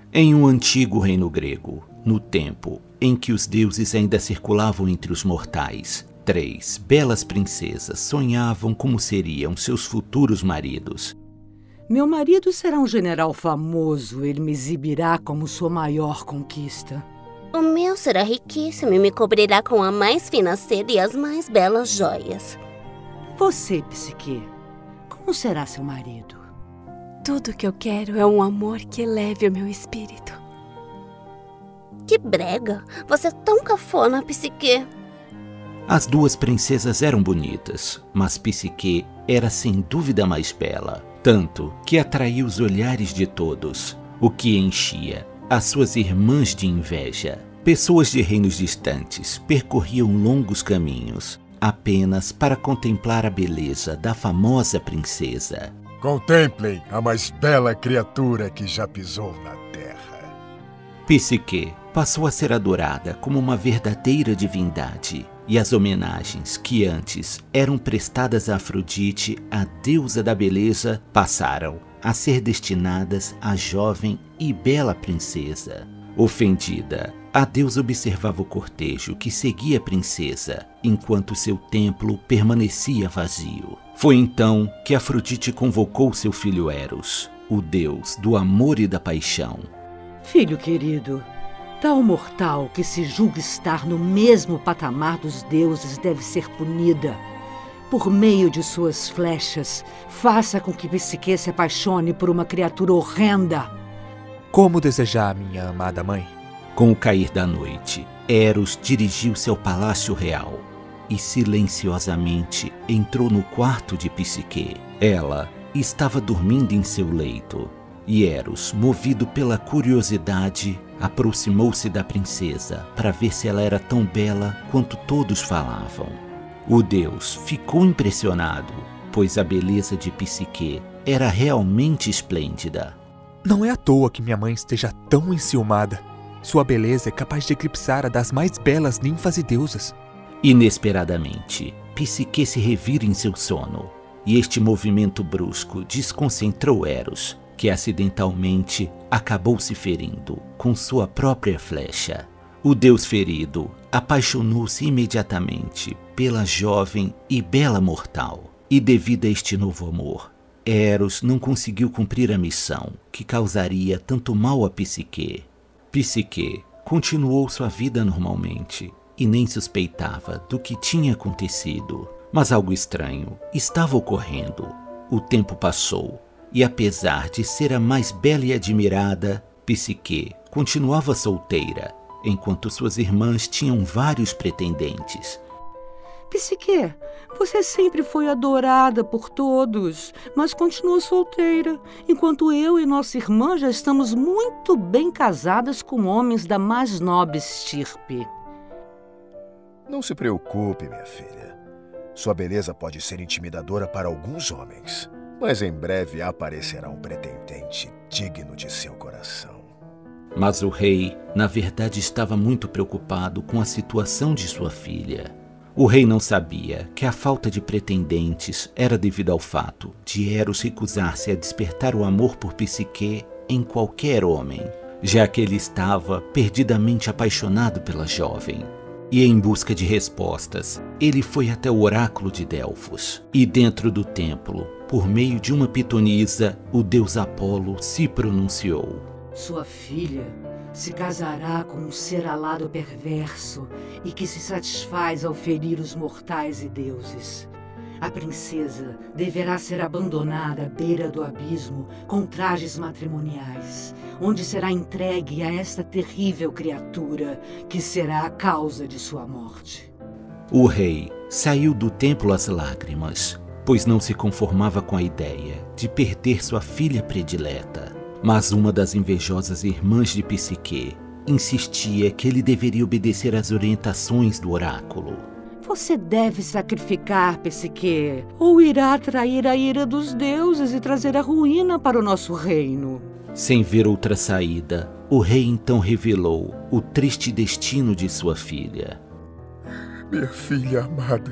Em um antigo reino grego, no tempo em que os deuses ainda circulavam entre os mortais, 3 belas princesas sonhavam como seriam seus futuros maridos. Meu marido será um general famoso. Ele me exibirá como sua maior conquista. O meu será riquíssimo e me cobrirá com a mais fina seda e as mais belas joias. Você, Psique, como será seu marido? Tudo que eu quero é um amor que eleve o meu espírito. Que brega! Você é tão cafona, Psique. As 2 princesas eram bonitas, mas Psique era sem dúvida mais bela, tanto que atraía os olhares de todos, o que enchia as suas irmãs de inveja. Pessoas de reinos distantes percorriam longos caminhos apenas para contemplar a beleza da famosa princesa. Contemplem a mais bela criatura que já pisou na terra. Psique passou a ser adorada como uma verdadeira divindade, e as homenagens que antes eram prestadas a Afrodite, a deusa da beleza, passaram a ser destinadas à jovem e bela princesa. Ofendida, a deusa observava o cortejo que seguia a princesa, enquanto seu templo permanecia vazio. Foi então que Afrodite convocou seu filho Eros, o deus do amor e da paixão. Filho querido, tal mortal que se julga estar no mesmo patamar dos deuses deve ser punida. Por meio de suas flechas, faça com que Psique se apaixone por uma criatura horrenda. Como desejar, minha amada mãe? Com o cair da noite, Eros dirigiu-se ao palácio real e silenciosamente entrou no quarto de Psique. Ela estava dormindo em seu leito, e Eros, movido pela curiosidade, aproximou-se da princesa para ver se ela era tão bela quanto todos falavam. O deus ficou impressionado, pois a beleza de Psique era realmente esplêndida. Não é à toa que minha mãe esteja tão enciumada. Sua beleza é capaz de eclipsar a das mais belas ninfas e deusas. Inesperadamente, Psique se revira em seu sono, e este movimento brusco desconcentrou Eros, que acidentalmente acabou se ferindo com sua própria flecha. O deus ferido apaixonou-se imediatamente pela jovem e bela mortal, e devido a este novo amor, Eros não conseguiu cumprir a missão que causaria tanto mal a Psique. Psique continuou sua vida normalmente e nem suspeitava do que tinha acontecido. Mas algo estranho estava ocorrendo. O tempo passou e, apesar de ser a mais bela e admirada, Psique continuava solteira, enquanto suas irmãs tinham vários pretendentes. Psique, você sempre foi adorada por todos, mas continua solteira, enquanto eu e nossa irmã já estamos muito bem casadas com homens da mais nobre estirpe. Não se preocupe, minha filha. Sua beleza pode ser intimidadora para alguns homens, mas em breve aparecerá um pretendente digno de seu coração. Mas o rei, na verdade, estava muito preocupado com a situação de sua filha. O rei não sabia que a falta de pretendentes era devido ao fato de Eros recusar-se a despertar o amor por Psique em qualquer homem, já que ele estava perdidamente apaixonado pela jovem. E em busca de respostas, ele foi até o oráculo de Delfos. E dentro do templo, por meio de uma pitonisa, o deus Apolo se pronunciou. Sua filha se casará com um ser alado perverso e que se satisfaz ao ferir os mortais e deuses. A princesa deverá ser abandonada à beira do abismo com trajes matrimoniais, onde será entregue a esta terrível criatura que será a causa de sua morte. O rei saiu do templo às lágrimas, pois não se conformava com a ideia de perder sua filha predileta. Mas uma das invejosas irmãs de Psique insistia que ele deveria obedecer às orientações do oráculo. Você deve sacrificar Psique, ou irá atrair a ira dos deuses e trazer a ruína para o nosso reino. Sem ver outra saída, o rei então revelou o triste destino de sua filha. Minha filha amada,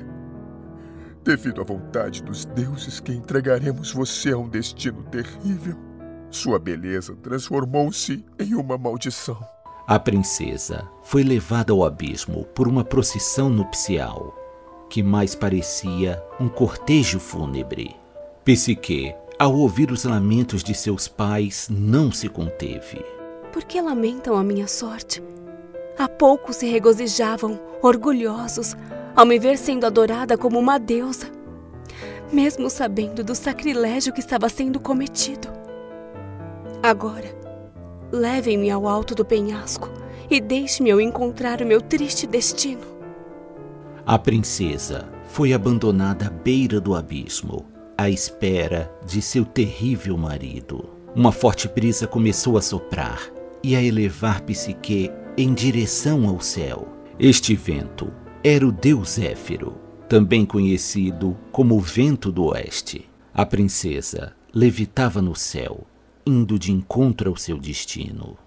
devido à vontade dos deuses que entregaremos você a um destino terrível. Sua beleza transformou-se em uma maldição. A princesa foi levada ao abismo por uma procissão nupcial, que mais parecia um cortejo fúnebre. Psique, ao ouvir os lamentos de seus pais, não se conteve. Por que lamentam a minha sorte? Há pouco se regozijavam, orgulhosos, ao me ver sendo adorada como uma deusa, mesmo sabendo do sacrilégio que estava sendo cometido. Agora, levem-me ao alto do penhasco e deixe-me eu encontrar o meu triste destino. A princesa foi abandonada à beira do abismo, à espera de seu terrível marido. Uma forte brisa começou a soprar e a elevar Psique em direção ao céu. Este vento era o deus Zéfiro, também conhecido como o vento do oeste. A princesa levitava no céu, indo de encontro ao seu destino.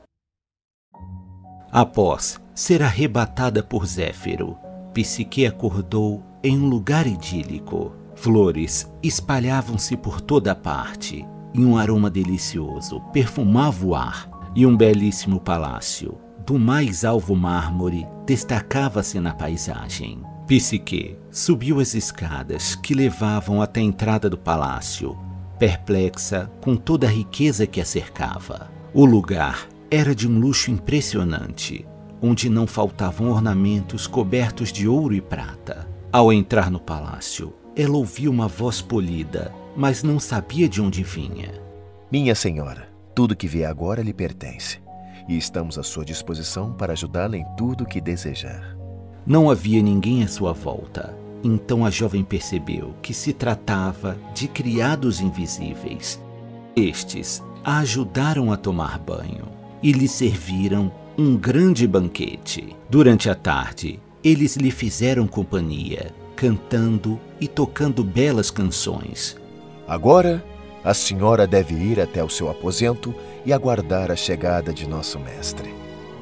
Após ser arrebatada por Zéfiro, Psique acordou em um lugar idílico. Flores espalhavam-se por toda parte, e um aroma delicioso perfumava o ar, e um belíssimo palácio, do mais alvo mármore, destacava-se na paisagem. Psique subiu as escadas que levavam até a entrada do palácio, perplexa com toda a riqueza que a cercava. O lugar era de um luxo impressionante, onde não faltavam ornamentos cobertos de ouro e prata. Ao entrar no palácio, ela ouviu uma voz polida, mas não sabia de onde vinha. Minha senhora, tudo que vier agora lhe pertence, e estamos à sua disposição para ajudá-la em tudo o que desejar. Não havia ninguém à sua volta. Então a jovem percebeu que se tratava de criados invisíveis. Estes a ajudaram a tomar banho e lhe serviram um grande banquete. Durante a tarde, eles lhe fizeram companhia, cantando e tocando belas canções. Agora, a senhora deve ir até o seu aposento e aguardar a chegada de nosso mestre.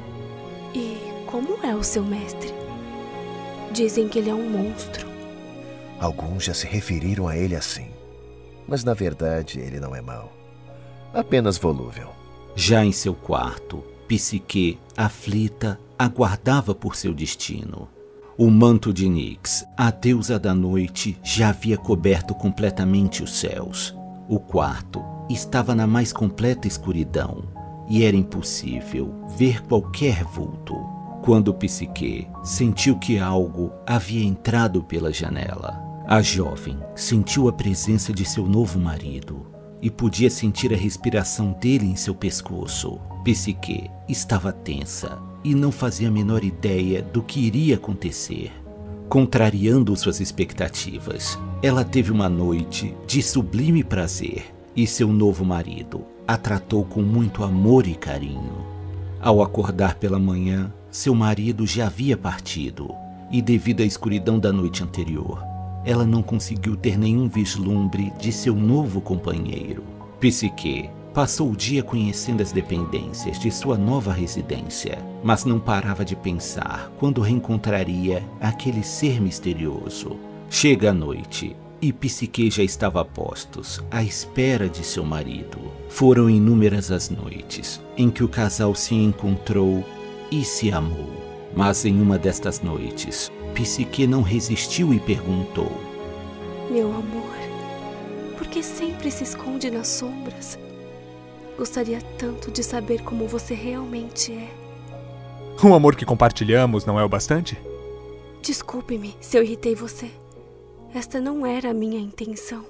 E como é o seu mestre? Dizem que ele é um monstro. Alguns já se referiram a ele assim, mas na verdade ele não é mau, apenas volúvel. Já em seu quarto, Psique, aflita, aguardava por seu destino. O manto de Nyx, a deusa da noite, já havia coberto completamente os céus. O quarto estava na mais completa escuridão e era impossível ver qualquer vulto. Quando Psique sentiu que algo havia entrado pela janela, a jovem sentiu a presença de seu novo marido e podia sentir a respiração dele em seu pescoço. Psique estava tensa e não fazia a menor ideia do que iria acontecer. Contrariando suas expectativas, ela teve uma noite de sublime prazer e seu novo marido a tratou com muito amor e carinho. Ao acordar pela manhã, seu marido já havia partido e, devido à escuridão da noite anterior, ela não conseguiu ter nenhum vislumbre de seu novo companheiro. Psique passou o dia conhecendo as dependências de sua nova residência, mas não parava de pensar quando reencontraria aquele ser misterioso. Chega a noite e Psique já estava a postos, à espera de seu marido. Foram inúmeras as noites em que o casal se encontrou e se amou. Mas em uma destas noites, Psique não resistiu e perguntou: Meu amor, por que sempre se esconde nas sombras? Gostaria tanto de saber como você realmente é. Um amor que compartilhamos não é o bastante? Desculpe-me se eu irritei você. Esta não era a minha intenção.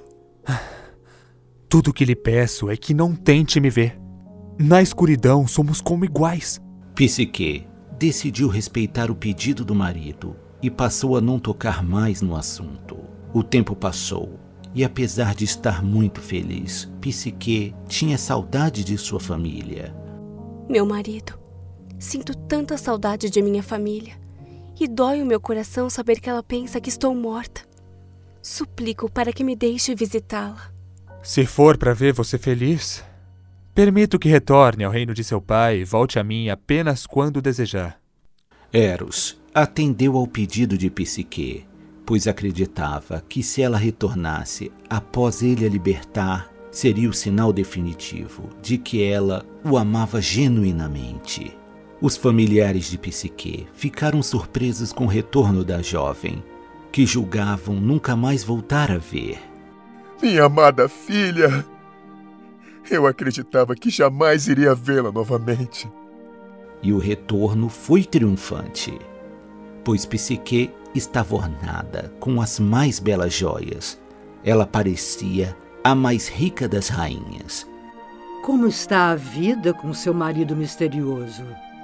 Tudo o que lhe peço é que não tente me ver. Na escuridão somos como iguais. Psique decidiu respeitar o pedido do marido e passou a não tocar mais no assunto. O tempo passou e, apesar de estar muito feliz, Psique tinha saudade de sua família. Meu marido, sinto tanta saudade de minha família e dói o meu coração saber que ela pensa que estou morta. Suplico para que me deixe visitá-la. Se for para ver você feliz, permito que retorne ao reino de seu pai e volte a mim apenas quando desejar. Eros atendeu ao pedido de Psique, pois acreditava que se ela retornasse após ele a libertar, seria o sinal definitivo de que ela o amava genuinamente. Os familiares de Psique ficaram surpresos com o retorno da jovem, que julgavam nunca mais voltar a ver. Minha amada filha! Eu acreditava que jamais iria vê-la novamente. E o retorno foi triunfante, pois Psique estava ornada com as mais belas joias. Ela parecia a mais rica das rainhas. Como está a vida com seu marido misterioso?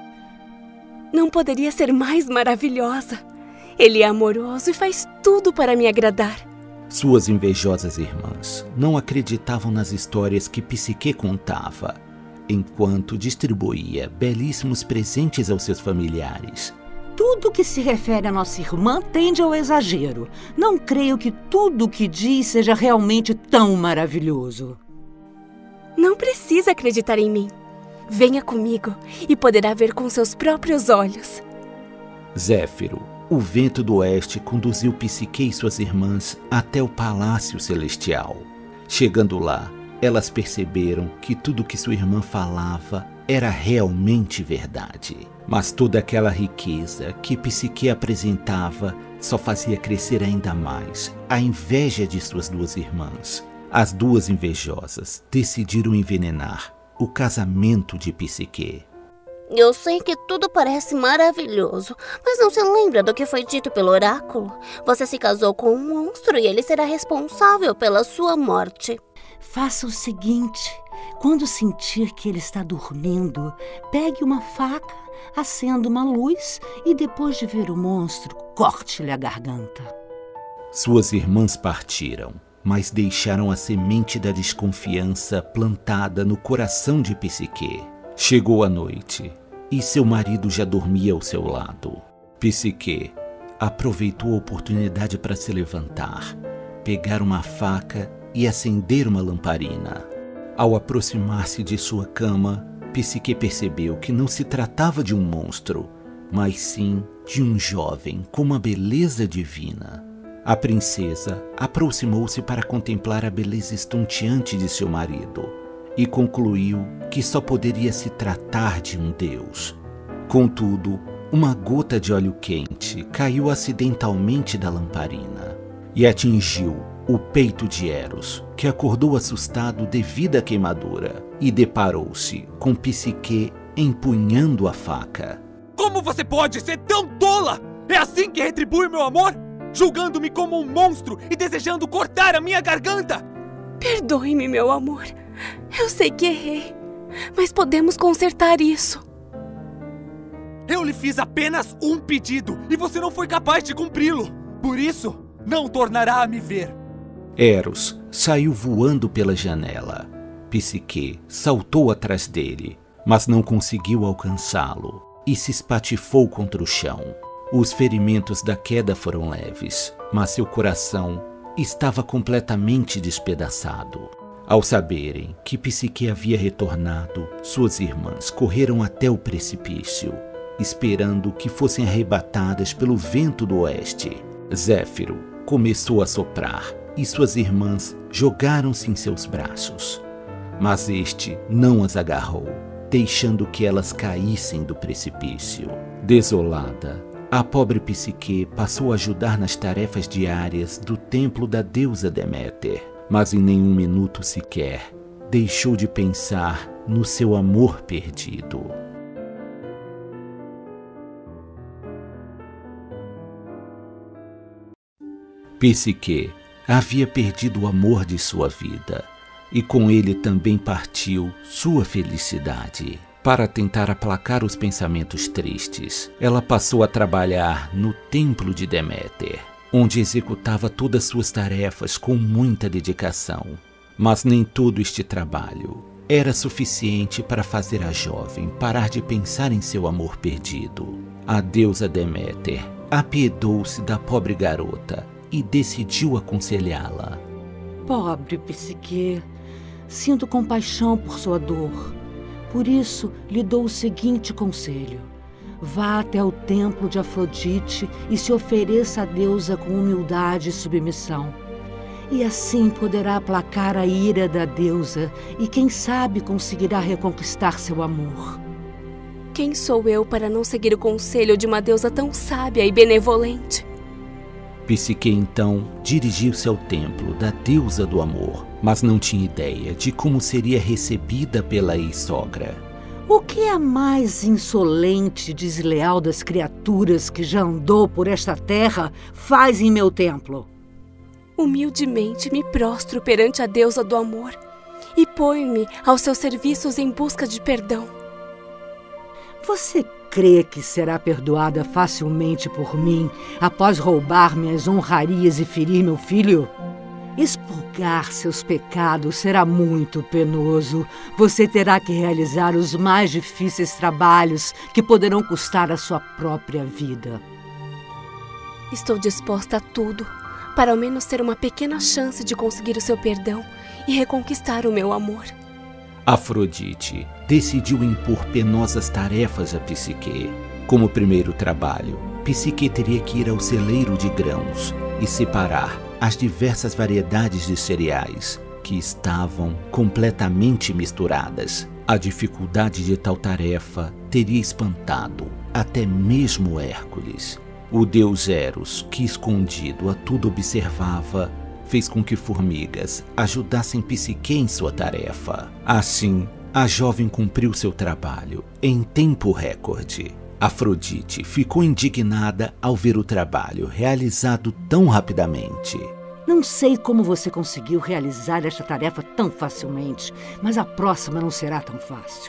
Não poderia ser mais maravilhosa. Ele é amoroso e faz tudo para me agradar. Suas invejosas irmãs não acreditavam nas histórias que Psique contava, enquanto distribuía belíssimos presentes aos seus familiares. Tudo que se refere à nossa irmã tende ao exagero. Não creio que tudo o que diz seja realmente tão maravilhoso. Não precisa acreditar em mim. Venha comigo e poderá ver com seus próprios olhos. Zéfiro, o vento do oeste, conduziu Psique e suas irmãs até o Palácio Celestial. Chegando lá, elas perceberam que tudo que sua irmã falava era realmente verdade. Mas toda aquela riqueza que Psique apresentava só fazia crescer ainda mais a inveja de suas duas irmãs. As duas invejosas decidiram envenenar o casamento de Psique. Eu sei que tudo parece maravilhoso, mas não se lembra do que foi dito pelo oráculo? Você se casou com um monstro e ele será responsável pela sua morte. Faça o seguinte: quando sentir que ele está dormindo, pegue uma faca, acenda uma luz e depois de ver o monstro, corte-lhe a garganta. Suas irmãs partiram, mas deixaram a semente da desconfiança plantada no coração de Psique. Chegou a noite e seu marido já dormia ao seu lado. Psique aproveitou a oportunidade para se levantar, pegar uma faca e acender uma lamparina. Ao aproximar-se de sua cama, Psique percebeu que não se tratava de um monstro, mas sim de um jovem com uma beleza divina. A princesa aproximou-se para contemplar a beleza estonteante de seu marido e concluiu que só poderia se tratar de um deus. Contudo, uma gota de óleo quente caiu acidentalmente da lamparina e atingiu o peito de Eros, que acordou assustado devido à queimadura e deparou-se com Psique empunhando a faca. Como você pode ser tão tola? É assim que retribui o meu amor? Julgando-me como um monstro e desejando cortar a minha garganta? Perdoe-me, meu amor. Eu sei que errei, mas podemos consertar isso. Eu lhe fiz apenas um pedido e você não foi capaz de cumpri-lo. Por isso, não tornará a me ver. Eros saiu voando pela janela. Psique saltou atrás dele, mas não conseguiu alcançá-lo e se espatifou contra o chão. Os ferimentos da queda foram leves, mas seu coração estava completamente despedaçado. Ao saberem que Psique havia retornado, suas irmãs correram até o precipício, esperando que fossem arrebatadas pelo vento do oeste. Zéfiro começou a soprar e suas irmãs jogaram-se em seus braços. Mas este não as agarrou, deixando que elas caíssem do precipício. Desolada, a pobre Psique passou a ajudar nas tarefas diárias do templo da deusa Deméter, mas em nenhum minuto sequer deixou de pensar no seu amor perdido. Psique havia perdido o amor de sua vida, e com ele também partiu sua felicidade. Para tentar aplacar os pensamentos tristes, ela passou a trabalhar no templo de Deméter, onde executava todas suas tarefas com muita dedicação. Mas nem todo este trabalho era suficiente para fazer a jovem parar de pensar em seu amor perdido. A deusa Deméter apiedou-se da pobre garota e decidiu aconselhá-la. Pobre Psique, sinto compaixão por sua dor. Por isso, lhe dou o seguinte conselho. Vá até o templo de Afrodite e se ofereça à deusa com humildade e submissão. E assim poderá aplacar a ira da deusa e, quem sabe, conseguirá reconquistar seu amor. Quem sou eu para não seguir o conselho de uma deusa tão sábia e benevolente? Psique então dirigiu-se ao templo da deusa do amor, mas não tinha ideia de como seria recebida pela ex-sogra. O que é a mais insolente e desleal das criaturas que já andou por esta terra faz em meu templo? Humildemente me prostro perante a deusa do amor e ponho-me aos seus serviços em busca de perdão. Você crê que será perdoada facilmente por mim após roubar minhas honrarias e ferir meu filho? Expurgar seus pecados será muito penoso. Você terá que realizar os mais difíceis trabalhos que poderão custar a sua própria vida. Estou disposta a tudo para ao menos ter uma pequena chance de conseguir o seu perdão e reconquistar o meu amor. Afrodite decidiu impor penosas tarefas a Psique. Como primeiro trabalho, Psique teria que ir ao celeiro de grãos e separar as diversas variedades de cereais que estavam completamente misturadas. A dificuldade de tal tarefa teria espantado até mesmo Hércules. O deus Eros, que escondido a tudo observava, fez com que formigas ajudassem Psique em sua tarefa. Assim, a jovem cumpriu seu trabalho em tempo recorde. Afrodite ficou indignada ao ver o trabalho realizado tão rapidamente. Não sei como você conseguiu realizar esta tarefa tão facilmente, mas a próxima não será tão fácil.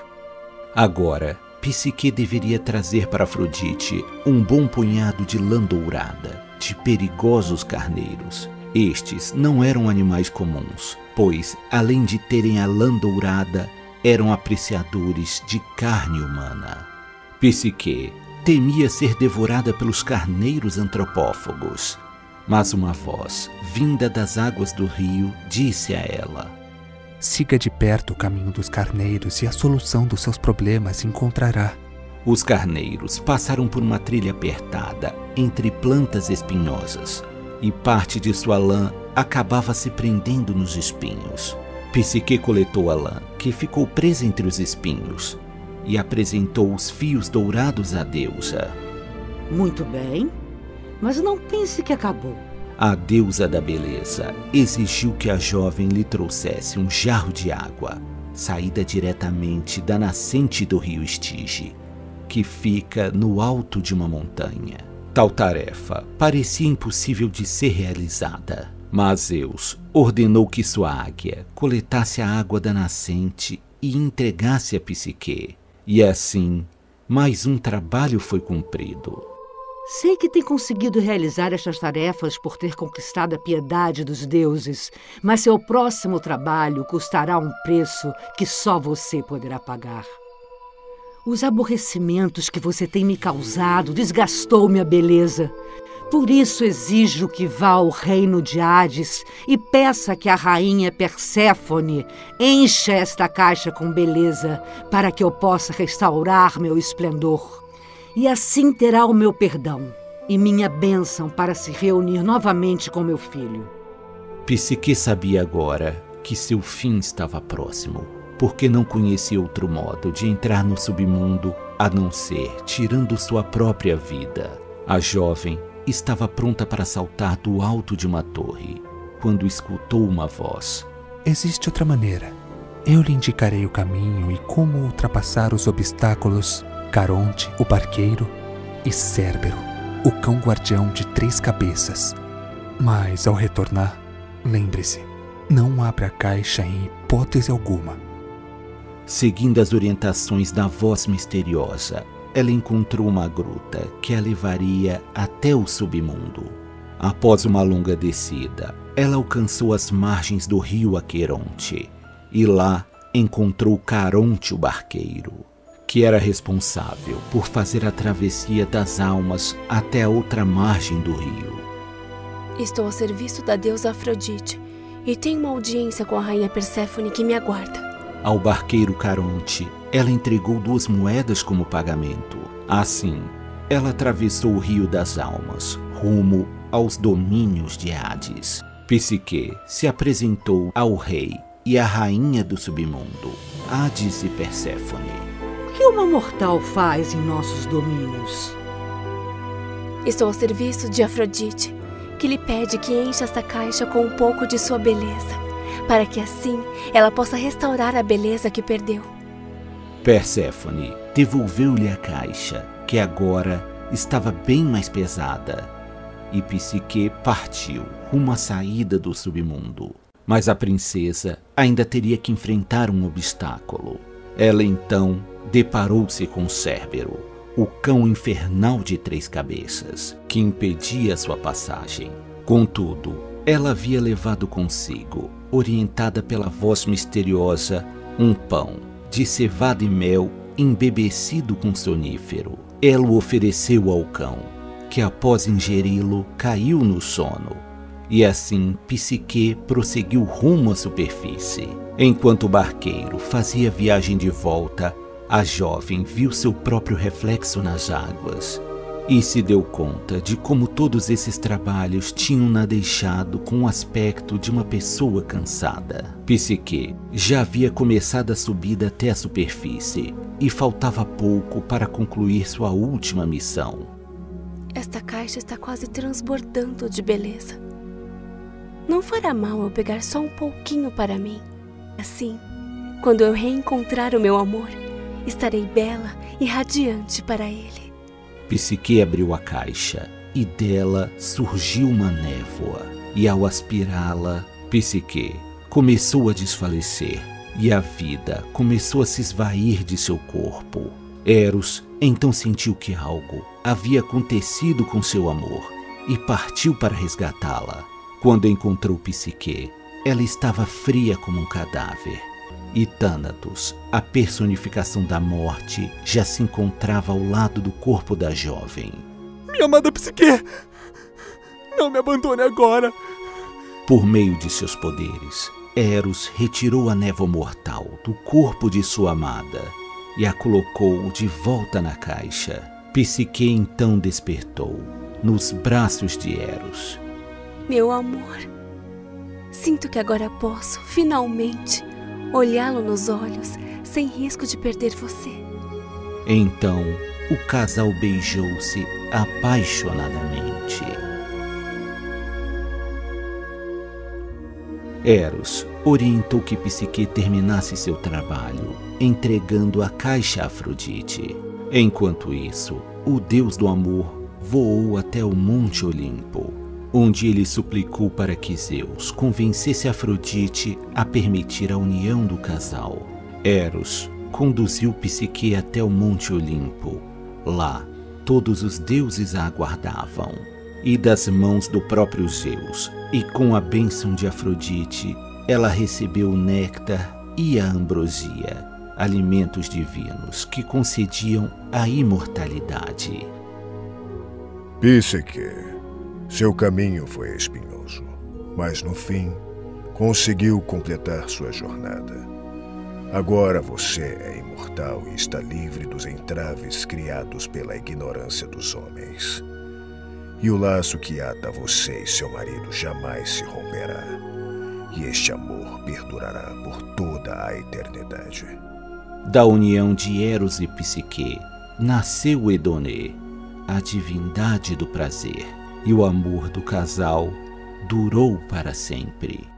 Agora, Psique deveria trazer para Afrodite um bom punhado de lã dourada, de perigosos carneiros. Estes não eram animais comuns, pois, além de terem a lã dourada, eram apreciadores de carne humana. Psique temia ser devorada pelos carneiros antropófagos, mas uma voz, vinda das águas do rio, disse a ela: Siga de perto o caminho dos carneiros e a solução dos seus problemas encontrará. Os carneiros passaram por uma trilha apertada entre plantas espinhosas e parte de sua lã acabava se prendendo nos espinhos. Psique coletou a lã, que ficou presa entre os espinhos, e apresentou os fios dourados à deusa. Muito bem, mas não pense que acabou. A deusa da beleza exigiu que a jovem lhe trouxesse um jarro de água, saída diretamente da nascente do rio Estige, que fica no alto de uma montanha. Tal tarefa parecia impossível de ser realizada, mas Zeus ordenou que sua águia coletasse a água da nascente e entregasse a Psique. E assim, mais um trabalho foi cumprido. Sei que tem conseguido realizar estas tarefas por ter conquistado a piedade dos deuses, mas seu próximo trabalho custará um preço que só você poderá pagar. Os aborrecimentos que você tem me causado desgastou minha beleza. Por isso exijo que vá ao reino de Hades e peça que a rainha Perséfone encha esta caixa com beleza para que eu possa restaurar meu esplendor. E assim terá o meu perdão e minha bênção para se reunir novamente com meu filho. Psique sabia agora que seu fim estava próximo, porque não conhecia outro modo de entrar no submundo a não ser tirando sua própria vida. A jovem estava pronta para saltar do alto de uma torre, quando escutou uma voz. Existe outra maneira. Eu lhe indicarei o caminho e como ultrapassar os obstáculos. Caronte, o barqueiro, e Cérbero, o cão guardião de 3 cabeças. Mas, ao retornar, lembre-se, não abra a caixa em hipótese alguma. Seguindo as orientações da voz misteriosa, ela encontrou uma gruta que a levaria até o submundo. Após uma longa descida, ela alcançou as margens do rio Aqueronte e lá encontrou Caronte, o barqueiro, que era responsável por fazer a travessia das almas até a outra margem do rio. Estou a serviço da deusa Afrodite e tenho uma audiência com a rainha Perséfone que me aguarda. Ao barqueiro Caronte, ela entregou 2 moedas como pagamento. Assim, ela atravessou o rio das almas, rumo aos domínios de Hades. Psique se apresentou ao rei e à rainha do submundo, Hades e Perséfone. O que uma mortal faz em nossos domínios? Estou ao serviço de Afrodite, que lhe pede que encha esta caixa com um pouco de sua beleza, para que assim ela possa restaurar a beleza que perdeu. Perséfone devolveu-lhe a caixa, que agora estava bem mais pesada, e Psique partiu rumo à saída do submundo. Mas a princesa ainda teria que enfrentar um obstáculo. Ela então deparou-se com Cérbero, o cão infernal de 3 cabeças, que impedia sua passagem. Contudo, ela havia levado consigo, orientada pela voz misteriosa, um pão de cevada e mel embebecido com sonífero. Ela o ofereceu ao cão, que após ingeri-lo caiu no sono. E assim Psique prosseguiu rumo à superfície. Enquanto o barqueiro fazia viagem de volta, a jovem viu seu próprio reflexo nas águas e se deu conta de como todos esses trabalhos tinham-na deixado com o aspecto de uma pessoa cansada. Psique já havia começado a subida até a superfície e faltava pouco para concluir sua última missão. Esta caixa está quase transbordando de beleza. Não fará mal eu pegar só um pouquinho para mim. Assim, quando eu reencontrar o meu amor, estarei bela e radiante para ele. Psique abriu a caixa e dela surgiu uma névoa. E ao aspirá-la, Psique começou a desfalecer e a vida começou a se esvair de seu corpo. Eros então sentiu que algo havia acontecido com seu amor e partiu para resgatá-la. Quando encontrou Psique, ela estava fria como um cadáver. E Thanatos, a personificação da morte, já se encontrava ao lado do corpo da jovem. Minha amada Psique! Não me abandone agora! Por meio de seus poderes, Eros retirou a névoa mortal do corpo de sua amada e a colocou de volta na caixa. Psique então despertou nos braços de Eros. Meu amor, sinto que agora posso, finalmente, olhá-lo nos olhos sem risco de perder você. Então, o casal beijou-se apaixonadamente. Eros orientou que Psique terminasse seu trabalho, entregando a caixa a Afrodite. Enquanto isso, o deus do amor voou até o Monte Olimpo, onde ele suplicou para que Zeus convencesse Afrodite a permitir a união do casal. Eros conduziu Psique até o Monte Olimpo. Lá, todos os deuses a aguardavam. E das mãos do próprio Zeus, e com a bênção de Afrodite, ela recebeu o néctar e a ambrosia, alimentos divinos que concediam a imortalidade. Psique, seu caminho foi espinhoso, mas no fim, conseguiu completar sua jornada. Agora você é imortal e está livre dos entraves criados pela ignorância dos homens. E o laço que ata você e seu marido jamais se romperá. E este amor perdurará por toda a eternidade. Da união de Eros e Psique, nasceu Edone, a divindade do prazer. E o amor do casal durou para sempre.